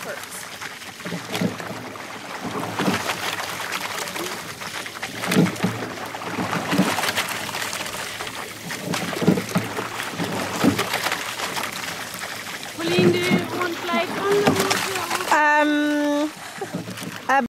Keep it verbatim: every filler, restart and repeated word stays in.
efforts. Pauline, do you want like on the water? Um,